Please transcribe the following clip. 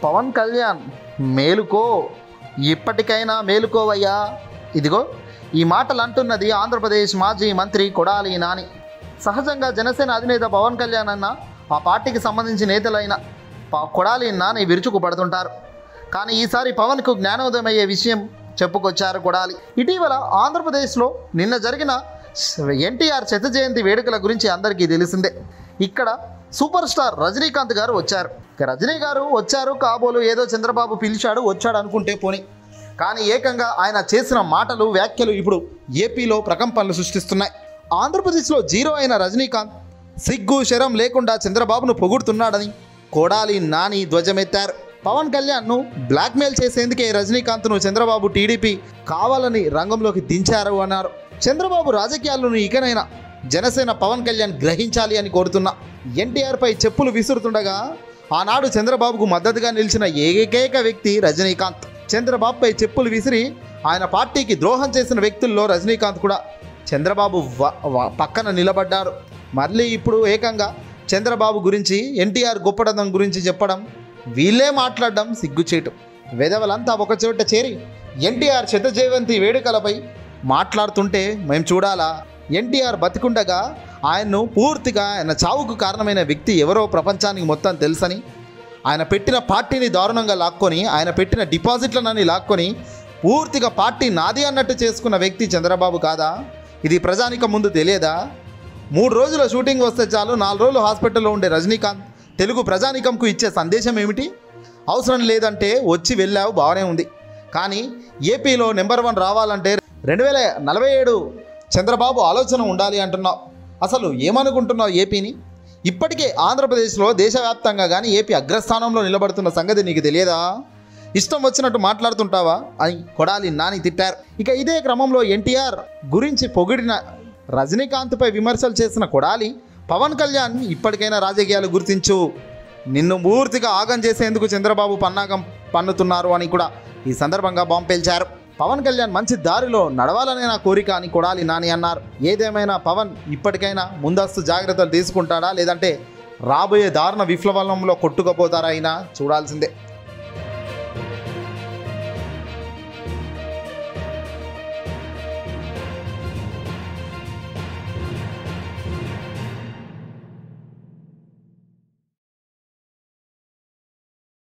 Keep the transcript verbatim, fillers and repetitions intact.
పవన్ కళ్యాణ్ మేలుకో, ఇప్పటికైనా మేలుకోవయ్యా. ఇదిగో ఈ మాటలు అంటున్నది ఆంధ్రప్రదేశ్ మాజీ మంత్రి కొడాలి నాని. సహజంగా జనసేన అధినేత పవన్ కళ్యాణ్ అన్న ఆ పార్టీకి సంబంధించిన నేతలైన కొడాలి నాని విరుచుకుపడుతుంటారు. కానీ ఈసారి పవన్కు జ్ఞానోదయం అయ్యే విషయం చెప్పుకొచ్చారు కొడాలి. ఇటీవల ఆంధ్రప్రదేశ్లో నిన్న జరిగిన ఎన్టీఆర్ శత జయంతి వేడుకల గురించి అందరికీ తెలిసిందే. ఇక్కడ సూపర్ స్టార్ రజనీకాంత్ గారు వచ్చారు. రజనీ గారు వచ్చారు కాబోలు ఏదో చంద్రబాబు పిలిచాడు వచ్చాడు అనుకుంటే పోని, కానీ ఏకంగా ఆయన చేసిన మాటలు వ్యాఖ్యలు ఇప్పుడు ఏపీలో ప్రకంపనలు సృష్టిస్తున్నాయి. ఆంధ్రప్రదేశ్లో జీరో అయిన రజనీకాంత్ సిగ్గు శరం లేకుండా చంద్రబాబును పొగుడుతున్నాడని కొడాలి నాని ధ్వజమెత్తారు. పవన్ కళ్యాణ్ను బ్లాక్మెయిల్ చేసేందుకే రజనీకాంత్ను చంద్రబాబు టీడీపీ కావాలని రంగంలోకి దించారు అన్నారు. చంద్రబాబు రాజకీయాలను ఇకనైనా జనసేన పవన్ కళ్యాణ్ గ్రహించాలి అని కోరుతున్నా. ఎన్టీఆర్పై చెప్పులు విసురుతుండగా ఆనాడు చంద్రబాబుకు మద్దతుగా నిలిచిన ఏకైక వ్యక్తి రజనీకాంత్. చంద్రబాబుపై చెప్పులు విసిరి ఆయన పార్టీకి ద్రోహం చేసిన వ్యక్తుల్లో రజనీకాంత్ కూడా చంద్రబాబు పక్కన నిలబడ్డారు. మళ్ళీ ఇప్పుడు ఏకంగా చంద్రబాబు గురించి ఎన్టీఆర్ గొప్పదనం గురించి చెప్పడం, వీళ్ళే మాట్లాడడం సిగ్గుచేటు. వెధవలంతా ఒకచోట చేరి ఎన్టీఆర్ శత జయంతి వేడుకలపై మాట్లాడుతుంటే మేము చూడాలా? ఎన్టీఆర్ బతికుండగా ఆయన్ను పూర్తిగా ఆయన చావుకు కారణమైన వ్యక్తి ఎవరో ప్రపంచానికి మొత్తం తెలుసని, ఆయన పెట్టిన పార్టీని దారుణంగా లాక్కొని, ఆయన పెట్టిన డిపాజిట్లనని లాక్కొని పూర్తిగా పార్టీ నాది అన్నట్టు చేసుకున్న వ్యక్తి చంద్రబాబు కాదా? ఇది ప్రజానికం ముందు తెలియదా? మూడు రోజుల షూటింగ్ వస్తే చాలు నాలుగు రోజులు హాస్పిటల్లో ఉండే రజనీకాంత్ తెలుగు ప్రజానికంకు ఇచ్చే సందేశం ఏమిటి? అవసరం లేదంటే వచ్చి వెళ్ళావు బాగానే ఉంది, కానీ ఏపీలో నెంబర్ వన్ రావాలంటే రెండు వేల నలభై ఏడు చంద్రబాబు ఆలోచన ఉండాలి అంటున్నావు. అసలు ఏమనుకుంటున్నావు ఏపీని? ఇప్పటికే ఆంధ్రప్రదేశ్లో దేశవ్యాప్తంగా కానీ ఏపీ అగ్రస్థానంలో నిలబడుతున్న సంగతి నీకు తెలియదా? ఇష్టం వచ్చినట్టు మాట్లాడుతుంటావా అని కొడాలి నాని తిట్టారు. ఇక ఇదే క్రమంలో ఎన్టీఆర్ గురించి పొగిడిన రజనీకాంత్పై విమర్శలు చేసిన కొడాలి, పవన్ కళ్యాణ్ ఇప్పటికైనా రాజకీయాలు గుర్తించు, నిన్ను పూర్తిగా ఆగం చేసేందుకు చంద్రబాబు పన్నాగం పన్నుతున్నారు అని కూడా ఈ సందర్భంగా బాంబు పేల్చారు. పవన్ కళ్యాణ్ మంచి దారిలో నడవాలనే నా కోరిక అని కొడాలి నాని అన్నారు. ఏదేమైనా పవన్ ఇప్పటికైనా ముందస్తు జాగ్రత్తలు తీసుకుంటాడా, లేదంటే రాబోయే దారుణ విప్లవంలో కొట్టుకుపోతారా అయినా చూడాల్సిందే.